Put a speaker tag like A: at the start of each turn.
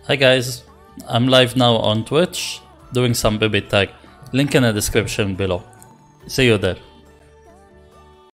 A: Hi guys, I'm live now on Twitch doing some baby tag. Link in the description below. See you there.